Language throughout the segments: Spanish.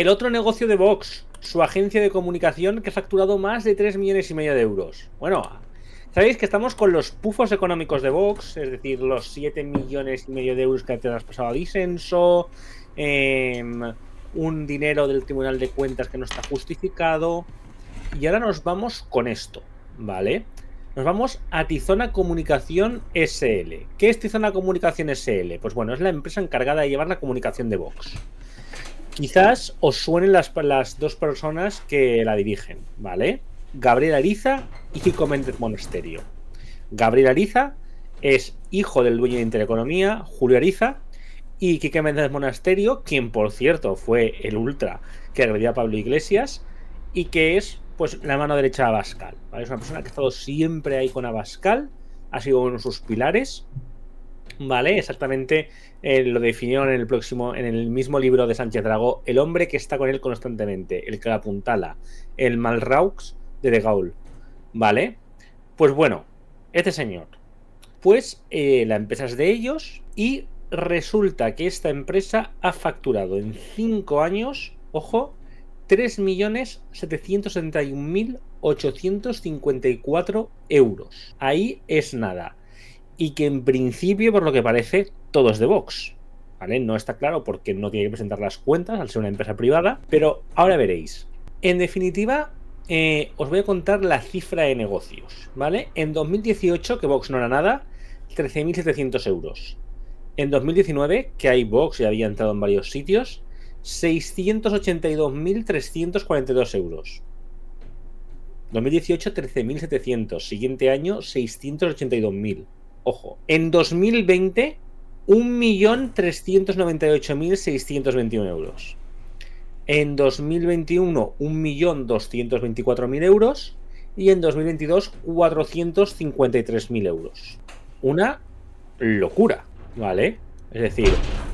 El otro negocio de Vox, su agencia de comunicación, que ha facturado más de 3,5 millones de euros. Bueno, sabéis que estamos con los pufos económicos de Vox, es decir, los 7,5 millones de euros que ha traspasado a Disenso, un dinero del Tribunal de Cuentas que no está justificado. Y ahora nos vamos con esto, ¿vale? Nos vamos a Tizona Comunicación SL. ¿Qué es Tizona Comunicación SL? Pues bueno, es la empresa encargada de llevar la comunicación de Vox. Quizás os suenen las dos personas que la dirigen, ¿vale? Gabriel Ariza y Kiko Méndez Monasterio. Gabriel Ariza es hijo del dueño de Intereconomía, Julio Ariza, y Quique Méndez Monasterio, quien por cierto fue el ultra que agredía a Pablo Iglesias y que es pues la mano derecha de Abascal, ¿vale? Es una persona que ha estado siempre ahí con Abascal, ha sido uno de sus pilares, ¿vale? Exactamente lo definieron en el mismo libro de Sánchez Dragó, el hombre que está con él constantemente, el que la apuntala, el Malraux de De Gaulle, ¿vale? Pues bueno, este señor, pues la empresa es de ellos y resulta que esta empresa ha facturado en 5 años, ojo, 3.771.854 euros. Ahí es nada. Y que en principio, por lo que parece, todo es de Vox, ¿vale? No está claro porque no tiene que presentar las cuentas al ser una empresa privada, pero ahora veréis. En definitiva, os voy a contar la cifra de negocios, ¿vale? En 2018, que Vox no era nada, 13.700 euros. En 2019, que hay Vox y había entrado en varios sitios, 682.342 euros. 2018, 13.700. Siguiente año, 682.000. Ojo. En 2020, 1.398.621 euros. En 2021, 1.224.000 euros. Y en 2022, 453.000 euros. Una locura, ¿vale? Es decir,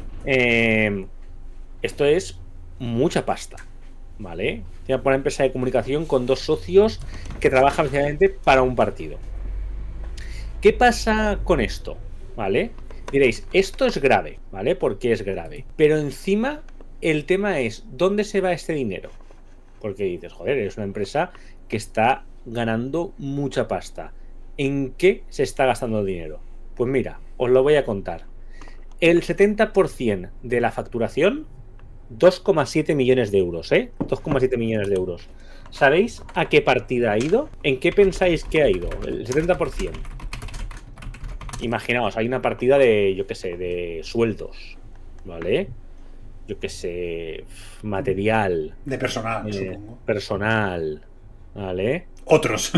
esto es mucha pasta, ¿vale? Tiene una empresa de comunicación con 2 socios que trabajan precisamente para un partido. ¿Qué pasa con esto? ¿Vale? Diréis, esto es grave, ¿vale? Porque es grave. Pero encima, el tema es, ¿dónde se va este dinero? Porque dices, joder, es una empresa que está ganando mucha pasta. ¿En qué se está gastando el dinero? Pues mira, os lo voy a contar. El 70% de la facturación, 2,7 millones de euros, ¿eh? 2,7 millones de euros. ¿Sabéis a qué partida ha ido? ¿En qué pensáis que ha ido? El 70%. Imaginaos, hay una partida de, yo qué sé, de sueldos, ¿vale? Yo qué sé, material. De personal, supongo. Personal, ¿vale? Otros.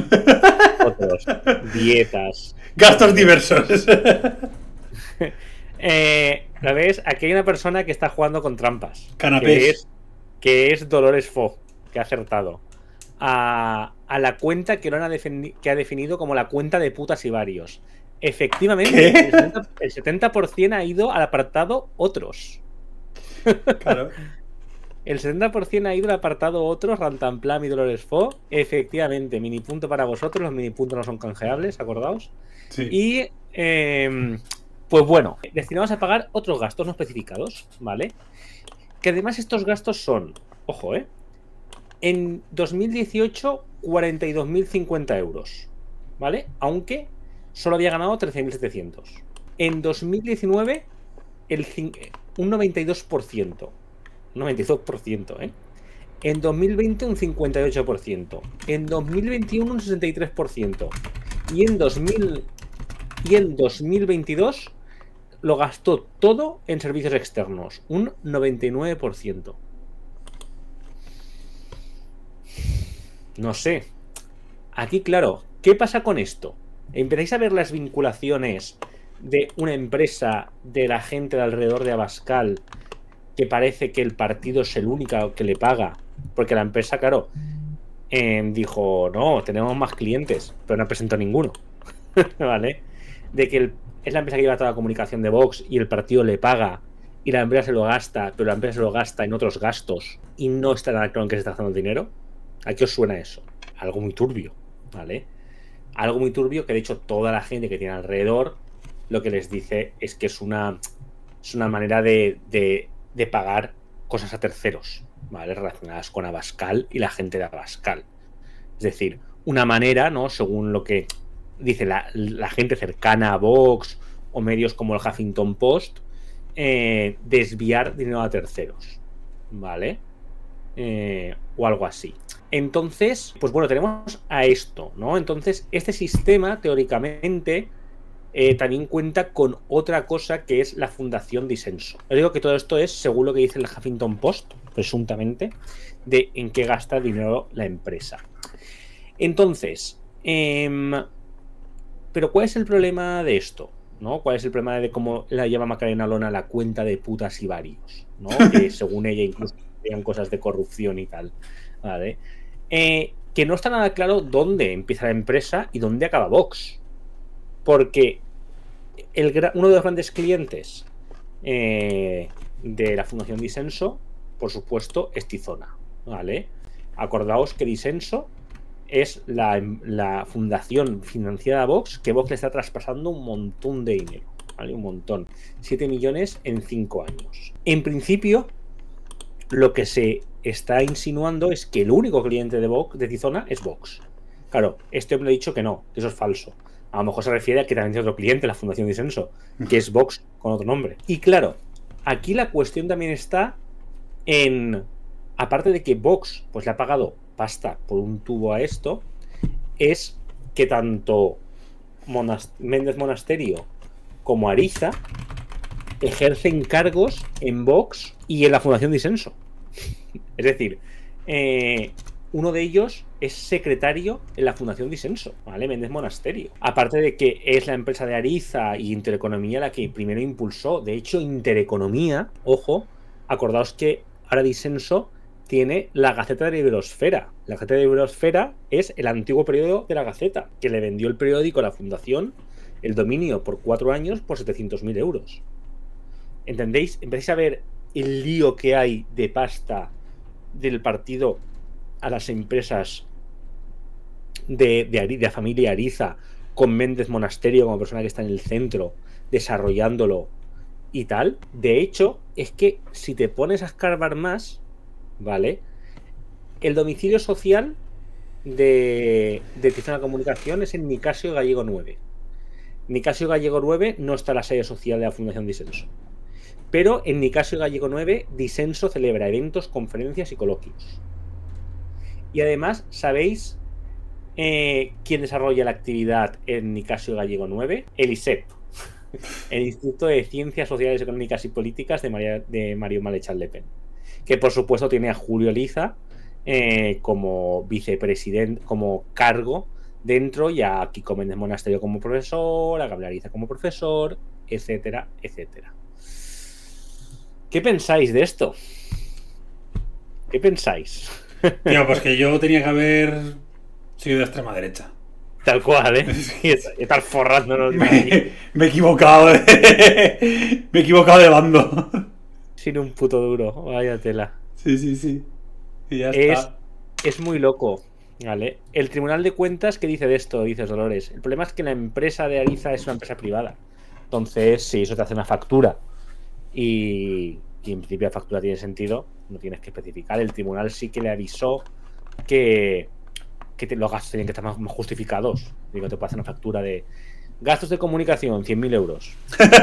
Dietas. Gastos diversos. ¿Lo ves? Aquí hay una persona que está jugando con trampas. Canapés. Que es Dolores Fo, que ha acertado. A la cuenta que ha definido como la cuenta de putas y varios. Efectivamente, ¿Qué? el 70% ha ido al apartado otros. Claro. El 70% ha ido al apartado otros, Rantanplam y Dolores Fo. Efectivamente, mini punto para vosotros. Los mini puntos no son canjeables, acordaos. Sí. Y pues bueno, destinados a pagar otros gastos no especificados, ¿vale? Que además estos gastos son, ojo, en 2018, 42.050 euros, ¿vale? Aunque solo había ganado 13.700. En 2019, un 92%. Un 92%, ¿eh? En 2020, un 58%. En 2021, un 63%. Y en 2022 lo gastó todo en servicios externos, un 99%. No sé. Aquí, claro, ¿qué pasa con esto? Empezáis a ver las vinculaciones de una empresa, de la gente de alrededor de Abascal, que parece que el partido es el único que le paga, porque la empresa, claro, dijo, no, tenemos más clientes, pero no presentó ninguno. ¿Vale? De que es la empresa que lleva toda la comunicación de Vox y el partido le paga y la empresa se lo gasta, pero la empresa se lo gasta en otros gastos y no está nada claro en qué se está gastando el dinero. ¿A qué os suena eso? Algo muy turbio, ¿vale? Algo muy turbio que de hecho toda la gente que tiene alrededor lo que les dice es que es una manera de pagar cosas a terceros, ¿vale? Relacionadas con Abascal y la gente de Abascal. Es decir, una manera, ¿no? Según lo que dice la gente cercana a Vox o medios como el Huffington Post, desviar dinero a terceros, ¿vale? O algo así. Entonces, pues bueno, tenemos a esto, ¿no? Entonces, este sistema, teóricamente, también cuenta con otra cosa que es la Fundación Disenso. Os digo que todo esto es según lo que dice el Huffington Post, presuntamente, de en qué gasta dinero la empresa. Entonces, pero ¿cuál es el problema de esto? ¿No? ¿Cuál es el problema de cómo la llama Macarena Olona la cuenta de putas y varios? ¿No? Que según ella incluso tenían cosas de corrupción y tal. ¿Vale? Que no está nada claro dónde empieza la empresa y dónde acaba Vox. Porque uno de los grandes clientes de la Fundación Disenso, por supuesto, es Tizona. ¿Vale? Acordaos que Disenso es la fundación financiada a Vox, que Vox le está traspasando un montón de dinero, ¿vale? Un montón. 7 millones en 5 años. En principio, lo que se está insinuando es que el único cliente de Tizona es Vox. Claro, este hombre ha dicho que no, que eso es falso. A lo mejor se refiere a que también tiene otro cliente, la Fundación Disenso, que es Vox con otro nombre. Y claro, aquí la cuestión también está en, aparte de que Vox pues le ha pagado pasta por un tubo a esto, es que tanto Méndez Monasterio como Ariza ejercen cargos en Vox y en la Fundación Disenso. Es decir, uno de ellos es secretario en la Fundación Disenso, ¿vale? Méndez Monasterio. Aparte de que es la empresa de Ariza y Intereconomía la que primero impulsó. De hecho, Intereconomía, ojo, acordaos que ahora Disenso tiene la Gaceta de la Iberosfera. La Gaceta de la Iberosfera es el antiguo periódico de la Gaceta, que le vendió el periódico a la Fundación, el dominio por 4 años, por 700.000 euros. ¿Entendéis? Empecéis a ver el lío que hay de pasta del partido a las empresas de la familia Ariza, con Méndez Monasterio como persona que está en el centro, desarrollándolo y tal. De hecho, es que si te pones a escarbar más, ¿vale? El domicilio social de Tizona Comunicación es en Nicasio Gallego 9. Nicasio Gallego 9 no está la sede social de la Fundación Disenso. Pero en Nicasio Gallego 9, Disenso celebra eventos, conferencias y coloquios. Y además, ¿sabéis quién desarrolla la actividad en Nicasio Gallego 9? El ISEP, el Instituto de Ciencias Sociales, Económicas y Políticas de Mario Malechal Le Pen. Que por supuesto tiene a Julio Liza como vicepresidente, como cargo dentro, y a Kiko Méndez Monasterio como profesor, a Gabriel Ariza como profesor, etcétera, etcétera. ¿Qué pensáis de esto? ¿Qué pensáis? Tío, pues que yo tenía que haber sido de extrema derecha. Tal cual, ¿eh? Estar forrándonos. Me he equivocado me he equivocado de bando. Sin un puto duro, vaya tela. Sí, sí, sí. Y ya está. Es muy loco, ¿vale? El Tribunal de Cuentas, ¿qué dice de esto? Dices, Dolores. El problema es que la empresa de Ariza es una empresa privada. Entonces, si eso te hace una factura y en principio la factura tiene sentido, no tienes que especificar. El tribunal sí que le avisó que los gastos tienen que estar más justificados. Digo, te puede hacer una factura de gastos de comunicación, 100.000 euros.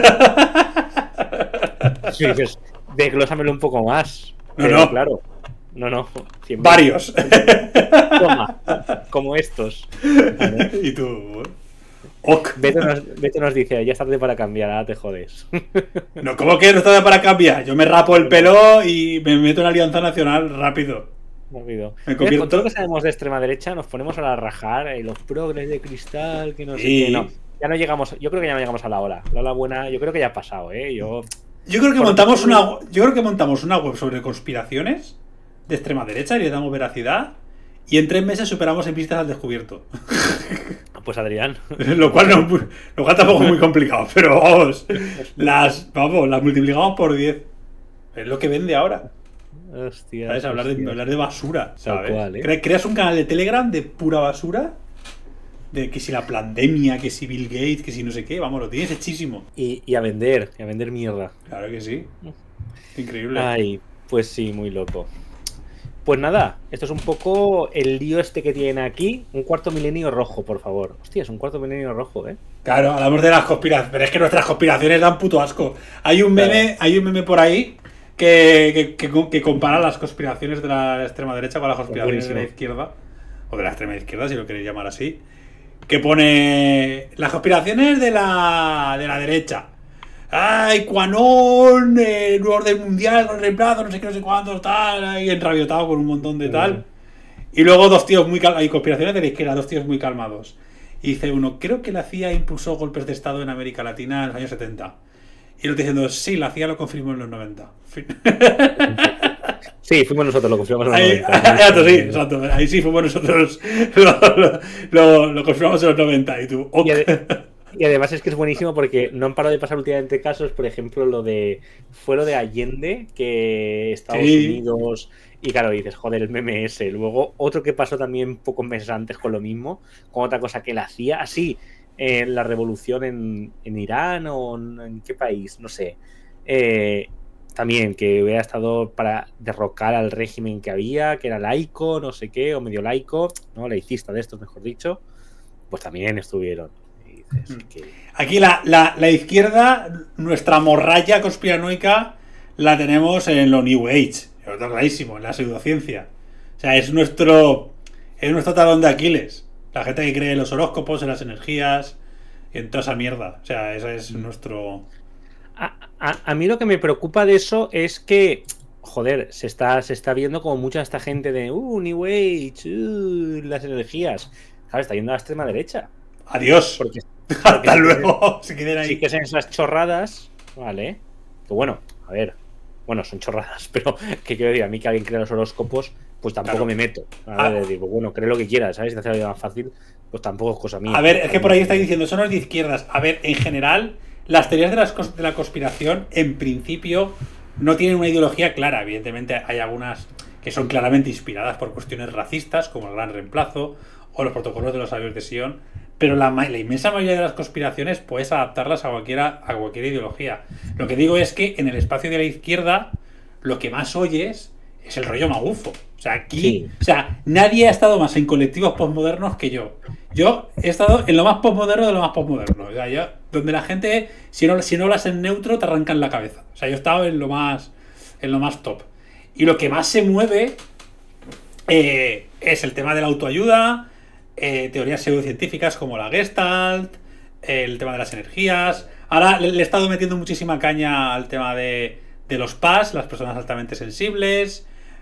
Sí, dices, desglósamelo un poco más. Pero, no. Claro. No. Varios. Toma, como estos. ¿Vale? Y tú... Ok. Beto nos dice, ya es tarde para cambiar, ahora te jodes. No, ¿cómo que no es tarde para cambiar? Yo me rapo el pelo y me meto en la Alianza Nacional rápido. Mira, convierto... con todo lo que sabemos de extrema derecha nos ponemos a rajar los progres de cristal, que no sé sí. qué. No, ya no llegamos, yo creo que ya no llegamos a la hora. La hora buena, yo creo que ya ha pasado, ¿eh? Yo creo que montamos una web sobre conspiraciones de extrema derecha y le damos veracidad. Y en 3 meses superamos en visitas al descubierto. Pues Adrián. Lo cual tampoco es muy complicado, pero vamos, las multiplicamos por 10. Es lo que vende ahora. Hostia. ¿Sabes? Hablar de basura, ¿sabes? Cual, ¿eh? Creas un canal de Telegram de pura basura. De que si la pandemia, que si Bill Gates, que si no sé qué, vamos, lo tienes hechísimo. Y a vender mierda. Claro que sí. Increíble. Ay, pues sí, muy loco. Pues nada, esto es un poco el lío este que tienen aquí. Un cuarto milenio rojo, por favor. Hostia, es un cuarto milenio rojo, ¿eh? Claro, hablamos de las conspiraciones, pero es que nuestras conspiraciones dan puto asco. Hay un meme por ahí que compara las conspiraciones de la extrema derecha con las conspiraciones de la izquierda, o de la extrema izquierda, si lo queréis llamar así, que pone las conspiraciones de la derecha. ¡Ay, Quanon! Nuevo orden mundial con reemplazo, no sé qué, no sé cuántos, tal, ahí enrabiotado con un montón de tal. Y luego dos tíos muy calmados, hay conspiraciones de la izquierda, dos tíos muy calmados. Y dice uno, creo que la CIA impulsó golpes de Estado en América Latina en los años 70. Y el otro diciendo, sí, la CIA lo confirmó en los 90. Sí, fuimos nosotros, lo confirmamos en los Ahí, 90. sí, exacto. Ahí sí fuimos nosotros, lo confirmamos en los 90. Y tú, ok. Y además es que es buenísimo porque no han parado de pasar últimamente casos, por ejemplo, fue lo de Allende, que Estados Unidos, y claro, dices, joder, el meme ese. Luego otro que pasó también pocos meses antes con lo mismo, con otra cosa que él hacía, así, la revolución en Irán o en qué país, no sé. También que hubiera estado para derrocar al régimen que había, que era laico, no sé qué, o medio laico, no, laicista de estos, mejor dicho, pues también estuvieron. Aquí la izquierda, nuestra morralla conspiranoica, la tenemos en lo New Age, está clarísimo, en la pseudociencia. O sea, es nuestro talón de Aquiles. La gente que cree en los horóscopos, en las energías, en toda esa mierda. O sea, ese es nuestro... A mí lo que me preocupa de eso es que, joder, se está viendo como mucha esta gente de New Age, las energías. ¿Sabes? Está yendo a la extrema derecha. Adiós. Porque hasta luego. Se queden ahí. Sí que son esas chorradas, ¿vale? Que bueno, a ver, bueno, son chorradas, pero que quiero decir, a mí que alguien crea los horóscopos, pues tampoco me meto. A ver, digo, bueno, cree lo que quieras, ¿sabes? Si te hace la vida más fácil, pues tampoco es cosa mía. A ver, es que por ahí estáis diciendo, son los de izquierdas. A ver, en general, las teorías de la conspiración, en principio, no tienen una ideología clara. Evidentemente, hay algunas que son claramente inspiradas por cuestiones racistas, como el Gran Reemplazo o los protocolos de los sabios de Sion. Pero la inmensa mayoría de las conspiraciones puedes adaptarlas a cualquier ideología. Lo que digo es que en el espacio de la izquierda lo que más oyes es el rollo magufo. O sea, aquí, o sea, nadie ha estado más en colectivos postmodernos que yo. Yo he estado en lo más postmoderno de lo más postmoderno. O sea, yo, donde la gente, si no hablas en neutro, te arrancan la cabeza. O sea, yo he estado en lo más top. Y lo que más se mueve es el tema de la autoayuda, teorías pseudocientíficas como la Gestalt, el tema de las energías. Ahora le he estado metiendo muchísima caña al tema de los PAS, las personas altamente sensibles,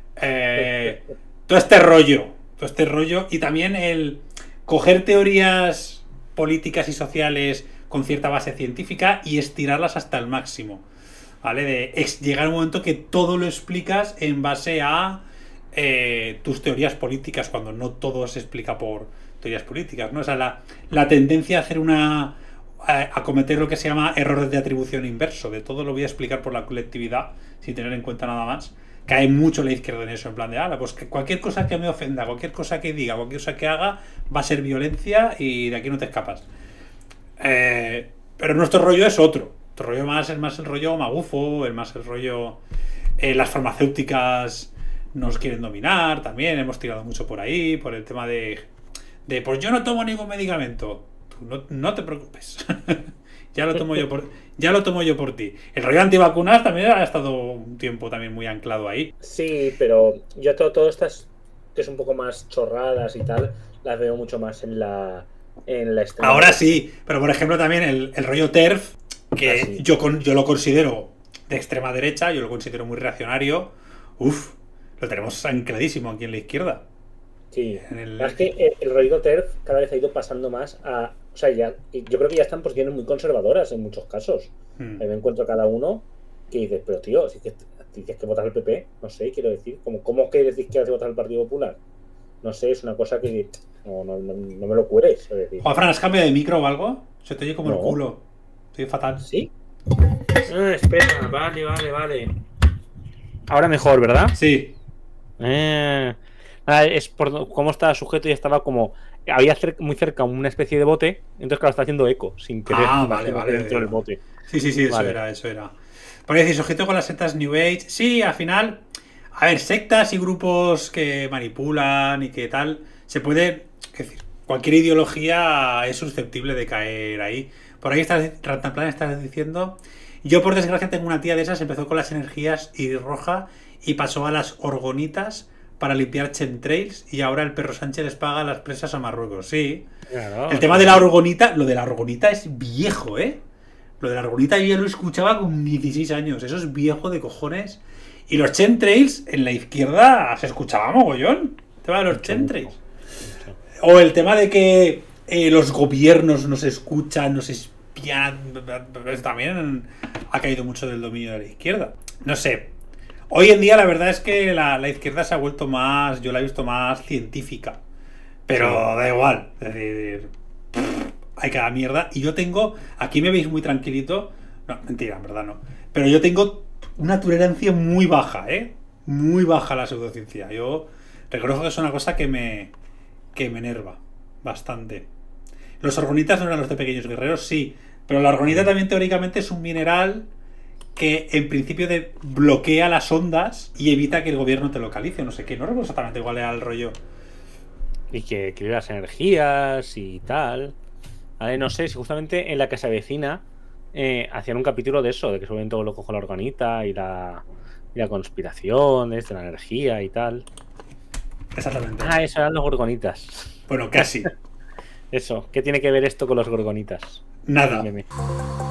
todo este rollo, y también el coger teorías políticas y sociales con cierta base científica y estirarlas hasta el máximo, ¿vale? Llegar un momento que todo lo explicas en base a tus teorías políticas, cuando no todo se explica por teorías políticas, ¿no? O sea, la tendencia a hacer a cometer lo que se llama errores de atribución inverso, de todo lo voy a explicar por la colectividad sin tener en cuenta nada más. Cae mucho la izquierda en eso, en plan de, pues que cualquier cosa que me ofenda, cualquier cosa que diga, cualquier cosa que haga, va a ser violencia y de aquí no te escapas. Pero nuestro rollo es otro. Nuestro rollo es más el rollo magufo, el rollo... las farmacéuticas nos quieren dominar también, hemos tirado mucho por ahí, por el tema de pues yo no tomo ningún medicamento. Tú no te preocupes. ya lo tomo yo por ti. El rollo antivacunas también ha estado un tiempo también muy anclado ahí. Sí, pero yo todo estas que es un poco más chorradas y tal, las veo mucho más en la extrema. Ahora sí, pero por ejemplo también el rollo TERF, que sí. yo lo considero de extrema derecha, yo lo considero muy reaccionario. Lo tenemos ancladísimo aquí en la izquierda. Sí, es que el rollo TERF cada vez ha ido pasando más a... O sea, yo creo que ya están en posiciones muy conservadoras en muchos casos. Ahí me encuentro cada uno que dices, pero tío, si tienes que votar al PP, no sé, quiero decir, ¿cómo que eres de izquierda si votas al Partido Popular? No sé, es una cosa que no me lo cueres. Juanfran, ¿has cambiado de micro o algo? Se te oye como el culo. Estoy fatal. ¿Sí? Espera, vale. Ahora mejor, ¿verdad? Sí. Es por cómo estaba sujeto y estaba como... Había muy cerca una especie de bote, entonces claro, está haciendo eco, sin querer. Vale. Dentro del bote. Sí, eso era. Por decir, sujeto con las setas New Age. Sí, al final A ver, sectas y grupos que manipulan y que tal, se puede... Es decir, cualquier ideología es susceptible de caer ahí. Por ahí Rantanplan estás diciendo... Yo, por desgracia, tengo una tía de esas, empezó con las energías roja y pasó a las orgonitas para limpiar chemtrails y ahora el perro Sánchez les paga las presas a Marruecos. Sí. Claro, El tema de la orgonita, lo de la orgonita es viejo, ¿eh? Lo de la orgonita yo ya lo escuchaba con 16 años. Eso es viejo de cojones. Y los chemtrails en la izquierda se escuchaba mogollón. El tema de los chemtrails. O el tema de que los gobiernos nos escuchan, nos espían. También ha caído mucho del dominio de la izquierda. No sé. Hoy en día la verdad es que la izquierda se ha vuelto más, yo la he visto más científica. Pero da igual. Es decir, hay cada mierda. Y yo tengo, aquí me veis muy tranquilito. No, mentira, en verdad no. Pero yo tengo una tolerancia muy baja, ¿eh? Muy baja la pseudociencia. Yo reconozco que es una cosa que me enerva bastante. Los argonitas no eran los de pequeños guerreros, sí. Pero la argonita también teóricamente es un mineral que en principio bloquea las ondas y evita que el gobierno te localice, no sé qué. No recuerdo exactamente cuál era el rollo. Y que equilibra las energías y tal. Vale, no sé si justamente en la que se avecina hacían un capítulo de eso, de que se vuelven todo loco con la organita y la conspiración de la energía y tal. Exactamente. Ah, eso eran los gorgonitas. Bueno, casi. Eso, ¿qué tiene que ver esto con los gorgonitas? Nada. Meme.